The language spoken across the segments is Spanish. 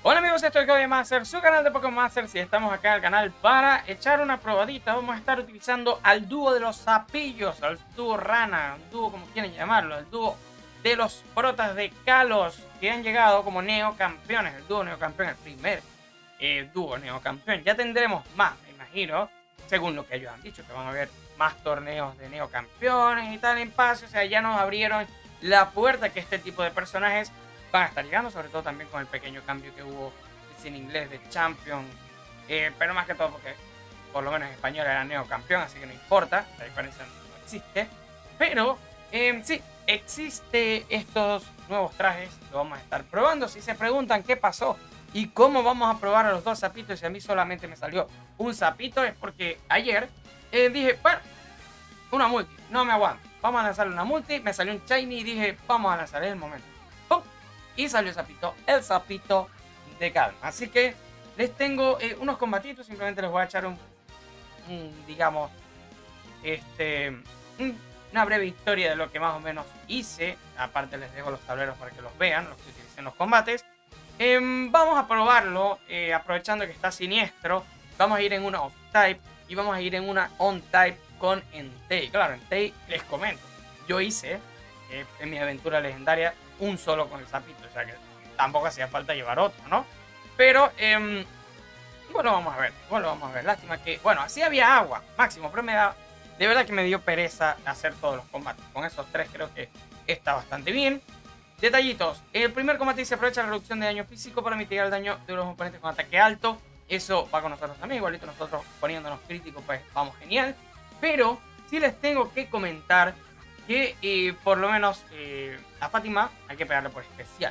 Hola amigos, esto es Game Master, su canal de Pokémon Masters, y estamos acá en el canal para echar una probadita. Vamos a estar utilizando al dúo de los sapillos, al dúo rana, un dúo como quieren llamarlo, el dúo de los protas de Kalos, que han llegado como neocampeones, el dúo neocampeón, el primer dúo neocampeón. Ya tendremos más, me imagino, según lo que ellos han dicho, que van a haber más torneos de neocampeones y tal en paz. O sea, ya nos abrieron la puerta que este tipo de personajes van a estar llegando, sobre todo también con el pequeño cambio que hubo en inglés de Champion, pero más que todo porque por lo menos en español era neocampeón, así que no importa, la diferencia no existe. Pero sí, existe estos nuevos trajes, lo vamos a estar probando. Si se preguntan qué pasó y cómo vamos a probar a los dos sapitos y a mí solamente me salió un sapito, es porque ayer dije, bueno, una multi, no me aguanto, vamos a lanzarle una multi, me salió un shiny y dije, vamos a lanzarle el momento. ¡Pum! Y salió el sapito de calma. Así que les tengo unos combatitos. Simplemente les voy a echar digamos, una breve historia de lo que más o menos hice. Aparte les dejo los tableros para que los vean, los que utilicé en los combates. Vamos a probarlo, aprovechando que está siniestro. Vamos a ir en una off-type y vamos a ir en una on-type con Entei. Claro, Entei, les comento, yo hice en mi aventura legendaria un solo con el sapito, o sea que tampoco hacía falta llevar otro, ¿no? Pero igual lo vamos a ver, lástima que, bueno, así había agua máximo, pero de verdad que me dio pereza hacer todos los combates. Con esos tres creo que está bastante bien. Detallitos: el primer combate se aprovecha la reducción de daño físico para mitigar el daño de los oponentes con ataque alto. Eso va con nosotros también, igualito nosotros poniéndonos críticos, pues vamos genial. Pero sí les tengo que comentar que por lo menos a Fátima hay que pegarle por especial.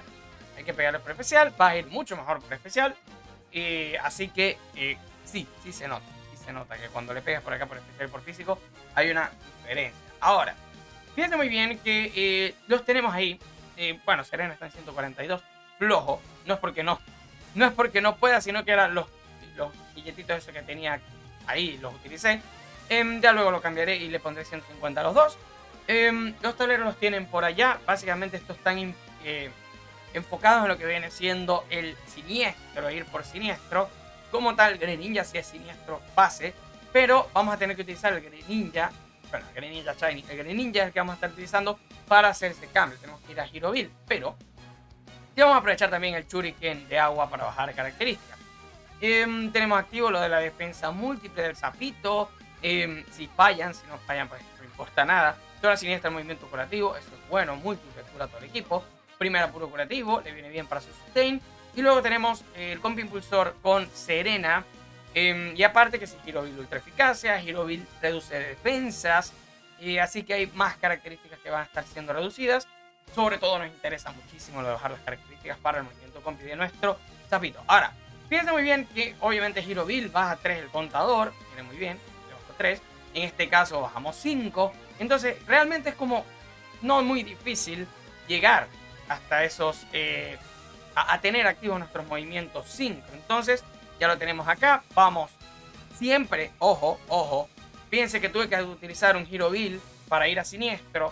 Va a ir mucho mejor por especial. Así que sí se nota que cuando le pegas por acá por especial y por físico hay una diferencia. Ahora, fíjense muy bien que los tenemos ahí. Bueno, Serena está en 142. Flojo. No es porque no pueda, sino que eran los billetitos esos que tenía ahí, los utilicé. Ya luego lo cambiaré y le pondré 150 a los dos. Los tableros los tienen por allá. Básicamente estos están enfocados en lo que viene siendo el siniestro, ir por siniestro. Como tal, Greninja sí es siniestro base, pero vamos a tener que utilizar el Greninja, bueno, el Greninja Shiny. El Greninja es el que vamos a estar utilizando para hacer ese cambio. Tenemos que ir a Giroville, pero y vamos a aprovechar también el Shuriken de agua para bajar características. Tenemos activo lo de la defensa múltiple del sapito. Si no fallan, pues no importa nada. Toda siniestra, el movimiento curativo, eso es bueno, múltiple cura todo el equipo. Primera puro curativo, le viene bien para su sustain. Y luego tenemos el compi impulsor con Serena. Y aparte que si Giroville ultra eficacia, Giroville reduce defensas. Así que hay más características que van a estar siendo reducidas. Sobre todo nos interesa muchísimo lo de bajar las características para el movimiento compi de nuestro sapito. Ahora, fíjense muy bien que obviamente Giroville baja 3 el contador. Viene muy bien, le bajó 3. En este caso bajamos 5. Entonces realmente es como no muy difícil llegar hasta esos a tener activos nuestros movimientos 5. Entonces ya lo tenemos acá. Vamos siempre, ojo, fíjense que tuve que utilizar un Giroville para ir a siniestro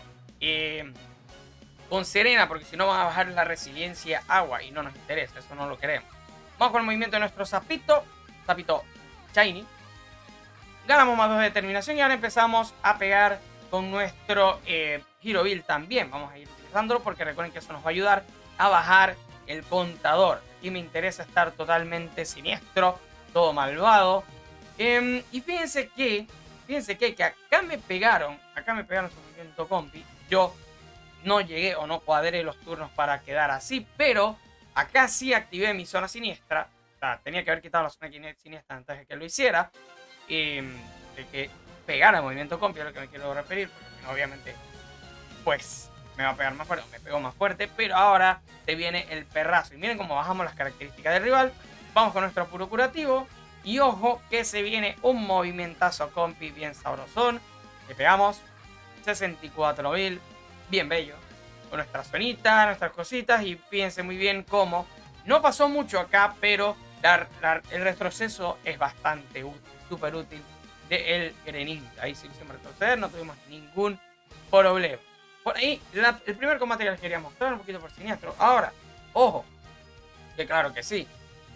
con Serena, porque si no van a bajar la resiliencia agua y no nos interesa, eso no lo queremos. Vamos con el movimiento de nuestro sapito Shiny. Ganamos más 2 de determinación y ahora empezamos a pegar con nuestro Giroville también. Vamos a ir utilizándolo porque recuerden que eso nos va a ayudar a bajar el contador. Aquí me interesa estar totalmente siniestro, todo malvado. Y fíjense que acá me pegaron su movimiento compi. Yo no llegué o no cuadré los turnos para quedar así, pero acá sí activé mi zona siniestra. O sea, tenía que haber quitado la zona siniestra antes de que lo hiciera. De que pegara el movimiento compi, es lo que me quiero referir, porque obviamente pues me va a pegar más fuerte, me pegó más fuerte, pero ahora te viene el perrazo. Y miren cómo bajamos las características del rival. Vamos con nuestro puro curativo. Y ojo que se viene un movimentazo compi bien sabrosón. Le pegamos 64.000, bien bello. Con nuestra zonita, nuestras cositas. Y fíjense muy bien cómo no pasó mucho acá, pero el retroceso es bastante útil, súper útil del Greninja. Ahí sí hicimos retroceder, no tuvimos ningún problema. Por ahí, el primer combate que les quería mostrar, un poquito por siniestro. Ahora, ojo, que claro que sí,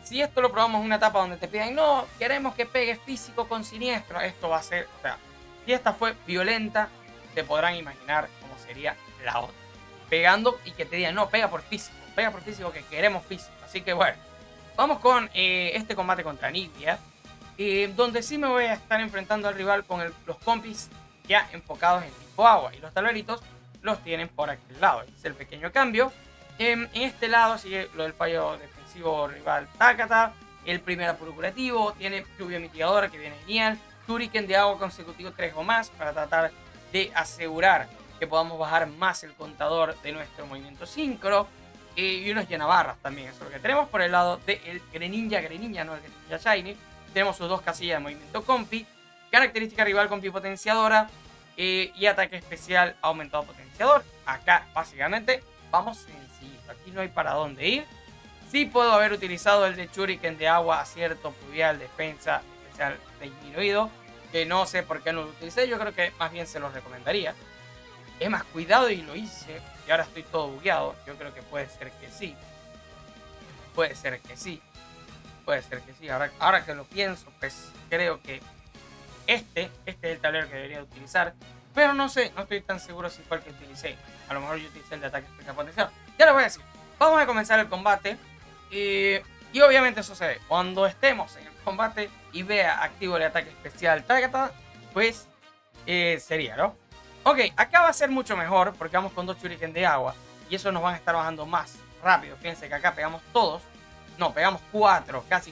si esto lo probamos en una etapa donde te piden, no, queremos que pegue físico con siniestro, esto va a ser, o sea, si esta fue violenta, te podrán imaginar cómo sería la otra. Pegando y que te digan, no, pega por físico, que queremos físico. Así que bueno, vamos con este combate contra Nibia, donde sí me voy a estar enfrentando al rival con los compis ya enfocados en tipo agua, y los tableritos los tienen por aquel lado. Este es el pequeño cambio. En este lado sigue lo del fallo defensivo rival Takata, el primer apuro curativo, tiene lluvia mitigadora que viene genial, Shuriken de agua consecutivo 3 o más para tratar de asegurar que podamos bajar más el contador de nuestro movimiento sincro, y unos llenabarras también. Eso es lo que tenemos por el lado del Greninja, no el Greninja Shiny. Tenemos sus dos casillas de movimiento compi, característica rival compi potenciadora, y ataque especial aumentado potenciador. Acá básicamente vamos sencillo, aquí no hay para dónde ir. Sí puedo haber utilizado el de Shuriken de agua, acierto, pluvial, defensa especial disminuido, que no sé por qué no lo utilicé. Yo creo que más bien se los recomendaría. Es más, cuidado y lo hice, y ahora estoy todo bugueado. Yo creo que puede ser que sí. Puede ser que sí. Ahora que lo pienso, pues creo que este es el tablero que debería utilizar. Pero no sé, no estoy tan seguro si fue el que utilicé. A lo mejor yo utilicé el de ataque especial potencial. Ya les voy a decir. Vamos a comenzar el combate. Y obviamente sucede cuando estemos en el combate y vea activo el ataque especial Takata, pues sería, ¿no? Ok, acá va a ser mucho mejor porque vamos con dos Shuriken de agua y eso nos van a estar bajando más rápido. Fíjense que acá pegamos todos. No, pegamos 4, casi.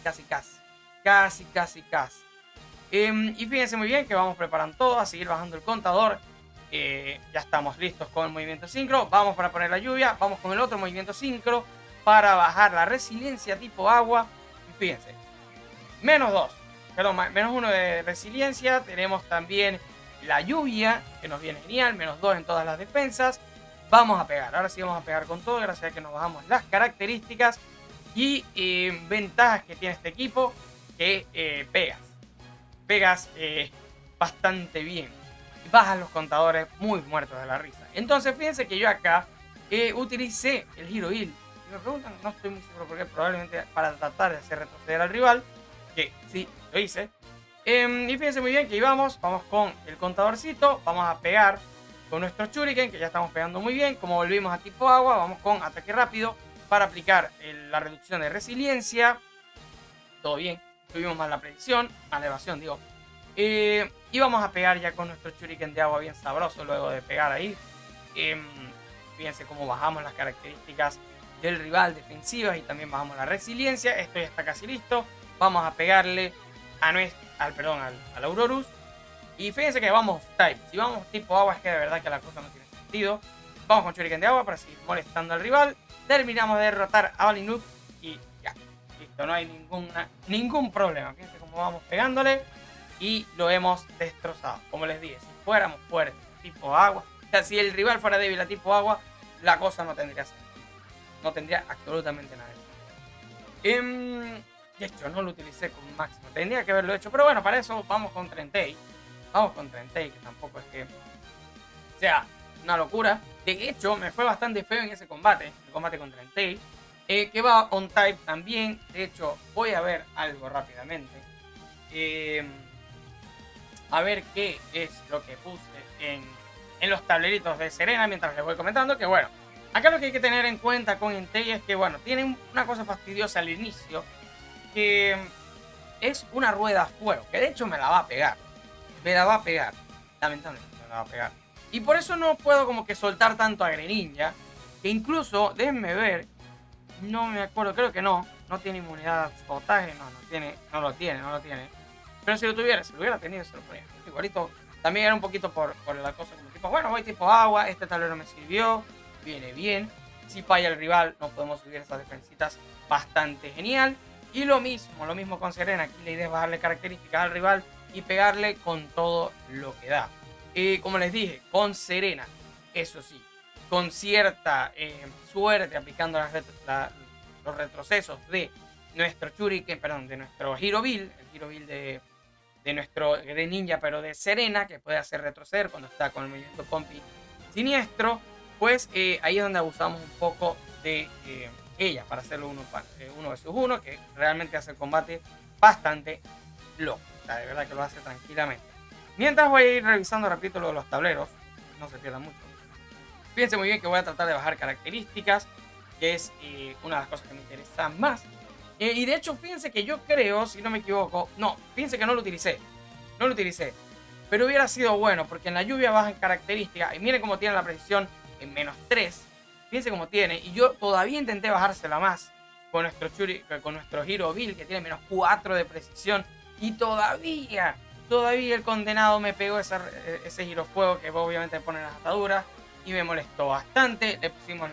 Y fíjense muy bien que vamos preparando todo, a seguir bajando el contador. Ya estamos listos con el movimiento sincro. Vamos para poner la lluvia, vamos con el otro movimiento sincro para bajar la resiliencia tipo agua. Y fíjense, menos 1 de resiliencia. Tenemos también la lluvia, que nos viene genial, menos 2 en todas las defensas. Vamos a pegar, ahora sí vamos a pegar con todo, gracias a que nos bajamos las características y ventajas que tiene este equipo, que pegas bastante bien, bajas los contadores muy muertos de la risa. Entonces fíjense que yo acá utilicé el Hero Heal. Si me preguntan, no estoy muy seguro porque probablemente para tratar de hacer retroceder al rival, que sí, lo hice. Y fíjense muy bien que vamos con el contadorcito, vamos a pegar con nuestro Shuriken, que ya estamos pegando muy bien. Como volvimos a tipo agua, vamos con ataque rápido para aplicar la reducción de resiliencia. Todo bien, tuvimos más la predicción, más la evasión, digo. Y vamos a pegar ya con nuestro Shuriken de agua bien sabroso luego de pegar ahí. Fíjense cómo bajamos las características del rival defensivas y también bajamos la resiliencia. Esto ya está casi listo. Vamos a pegarle al Aurorus. Y fíjense que vamos type. Si vamos tipo agua es que de verdad que la cosa no tiene sentido. Vamos con Shuriken de agua para seguir molestando al rival. Terminamos de derrotar a Balinuk y ya. Listo, no hay ningún problema. Fíjense cómo vamos pegándole y lo hemos destrozado. Como les dije, si fuéramos fuertes tipo agua, o sea, si el rival fuera débil a tipo agua, la cosa no tendría sentido. No tendría absolutamente nada. De hecho, no lo utilicé con máximo. Tendría que haberlo hecho. Pero bueno, para eso vamos con Trentei. Que tampoco es que sea una locura. De hecho, me fue bastante feo en ese combate. El combate con Trentei. Que va on type también. De hecho, voy a ver algo rápidamente. A ver qué es lo que puse en los tableritos de Serena mientras les voy comentando. Que bueno, acá lo que hay que tener en cuenta con Entei es que bueno, tiene una cosa fastidiosa al inicio. Que es una rueda a fuego. Que de hecho me la va a pegar. Lamentablemente me la va a pegar. Y por eso no puedo como que soltar tanto a Greninja. Que incluso, déjenme ver. No me acuerdo, creo que no tiene inmunidad a sabotaje. No lo tiene. Pero si lo hubiera tenido, se lo ponía. Igualito, también era un poquito por la cosa como tipo, bueno, voy tipo agua, este tablero me sirvió, viene bien. Si falla el rival, no podemos subir esas defensitas, bastante genial. Y lo mismo con Serena. Aquí la idea es bajarle características al rival y pegarle con todo lo que da. Como les dije, con Serena, eso sí, con cierta suerte, aplicando los retrocesos de nuestro Shuriken, de nuestro Hero Heal, el Hero Heal de nuestro Greninja, pero de Serena, que puede hacer retroceder cuando está con el movimiento compi siniestro, pues ahí es donde abusamos un poco de ella para hacerlo uno versus uno, que realmente hace el combate bastante loco. O sea, de verdad que lo hace tranquilamente. Mientras voy a ir revisando, repito, lo de los tableros, no se pierdan mucho. Fíjense muy bien que voy a tratar de bajar características, que es una de las cosas que me interesa más. Y de hecho, fíjense que yo creo, si no me equivoco, no, fíjense que no lo utilicé. No lo utilicé. Pero hubiera sido bueno, porque en la lluvia bajan características. Y miren cómo tiene la precisión en -3. Fíjense cómo tiene. Y yo todavía intenté bajársela más con nuestro Hero Bill, que tiene -4 de precisión. Y todavía el condenado me pegó ese girofuego que obviamente pone las ataduras. Y me molestó bastante. Le pusimos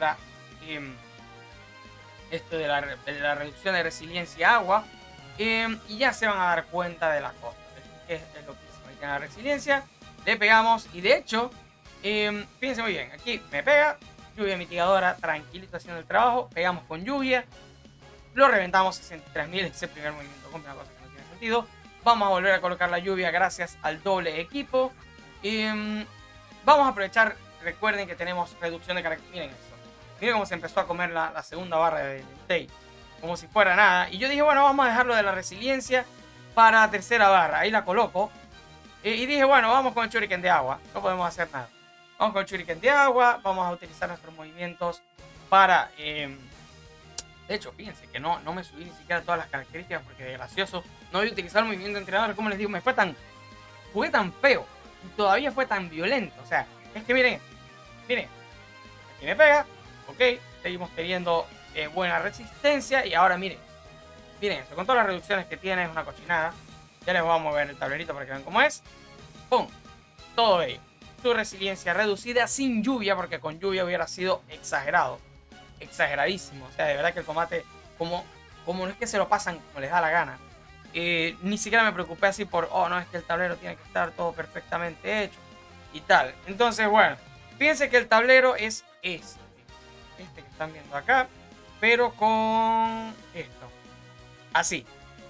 esto de la reducción de resiliencia agua. Y ya se van a dar cuenta de la cosa. Es lo que hice. Ahí tiene la resiliencia. Le pegamos. Y de hecho, fíjense muy bien. Aquí me pega. Lluvia mitigadora. Tranquilito haciendo el trabajo. Pegamos con lluvia. Lo reventamos 63.000. Ese primer movimiento. Con una cosa que no tiene sentido. Vamos a volver a colocar la lluvia gracias al doble equipo. Vamos a aprovechar. Recuerden que tenemos reducción de carácter. Miren eso. Miren cómo se empezó a comer la segunda barra de Tay. Como si fuera nada. Y yo dije, bueno, vamos a dejarlo de la resiliencia para tercera barra. Ahí la coloco. Y dije, bueno, vamos con el Shuriken de agua. No podemos hacer nada. Vamos con el Shuriken de agua. Vamos a utilizar nuestros movimientos para... de hecho, fíjense que no me subí ni siquiera todas las características porque de gracioso no voy a utilizar el movimiento de entrenador. Como les digo, jugué tan feo. Y todavía fue tan violento. O sea, es que miren. Miren. Aquí me pega. Ok, seguimos teniendo buena resistencia. Y ahora miren eso, con todas las reducciones que tiene, es una cochinada. Ya les voy a mover el tablerito para que vean cómo es. ¡Pum! Todo bello. Su resiliencia reducida sin lluvia, porque con lluvia hubiera sido exagerado. Exageradísimo. O sea, de verdad que el combate, como no es que se lo pasan como les da la gana. Ni siquiera me preocupé así por, oh no, es que el tablero tiene que estar todo perfectamente hecho. Y tal. Entonces, bueno, fíjense que el tablero es este que están viendo acá, pero con esto, así.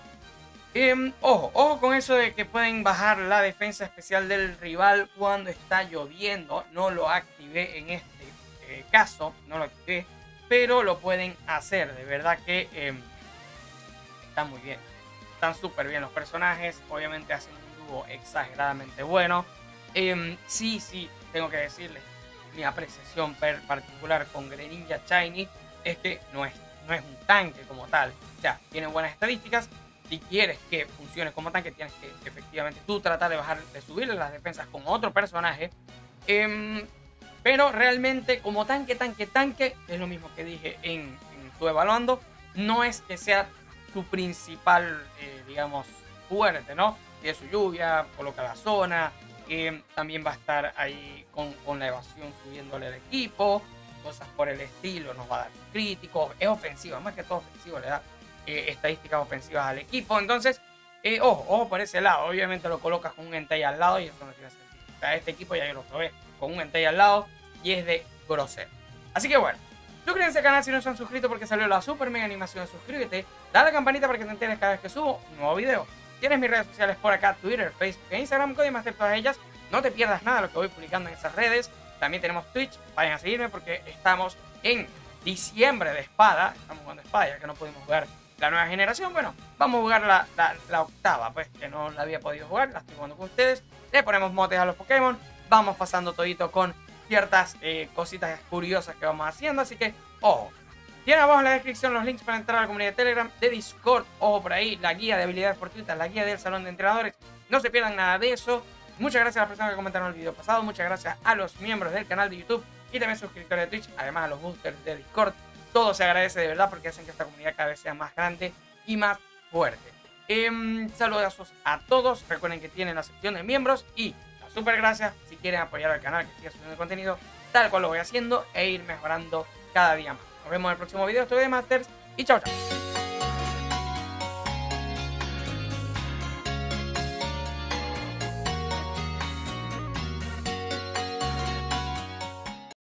Ojo con eso de que pueden bajar la defensa especial del rival cuando está lloviendo. No lo activé en este caso, no lo activé, pero lo pueden hacer. De verdad que están muy bien, están súper bien los personajes. Obviamente hacen un dúo exageradamente bueno. Sí, tengo que decirles, mi apreciación particular con Greninja Shiny es que no es un tanque como tal. O sea, tiene buenas estadísticas. Si quieres que funcione como tanque, tienes que efectivamente tú tratar de subirle las defensas con otro personaje. Pero realmente como tanque es lo mismo que dije en tu evaluando. No es que sea su principal, digamos, fuerte, ¿no? Tiene su lluvia, coloca la zona. También va a estar ahí con la evasión subiéndole el equipo, cosas por el estilo, nos va a dar críticos, es ofensivo, más que todo ofensivo, le da estadísticas ofensivas al equipo. Entonces, ojo por ese lado. Obviamente lo colocas con un Entei al lado y eso no tiene sentido. O sea, este equipo ya yo lo probé con un Entei al lado y es de grosero. Así que bueno, suscríbanse al canal si no se han suscrito porque salió la super mega animación. Suscríbete, dale a la campanita para que te enteres cada vez que subo un nuevo video. Tienes mis redes sociales por acá, Twitter, Facebook e Instagram, Codimaster de todas ellas. No te pierdas nada de lo que voy publicando en esas redes. También tenemos Twitch, vayan a seguirme porque estamos en diciembre de espada. Estamos jugando espada ya que no pudimos jugar la nueva generación. Bueno, vamos a jugar la octava, pues que no la había podido jugar, la estoy jugando con ustedes. Le ponemos motes a los Pokémon, vamos pasando todito con ciertas cositas curiosas que vamos haciendo. Así que, ojo. Tienen abajo en la descripción los links para entrar a la comunidad de Telegram, de Discord, ojo por ahí, la guía de habilidades fortuitas, la guía del salón de entrenadores. No se pierdan nada de eso. Muchas gracias a las personas que comentaron el video pasado. Muchas gracias a los miembros del canal de YouTube y también suscriptores de Twitch. Además a los boosters de Discord. Todo se agradece de verdad porque hacen que esta comunidad cada vez sea más grande y más fuerte. Saludos a todos. Recuerden que tienen la sección de miembros y las super gracias si quieren apoyar al canal que siga subiendo contenido tal cual lo voy haciendo e ir mejorando cada día más. Nos vemos en el próximo video. Estoy de Masters y chao.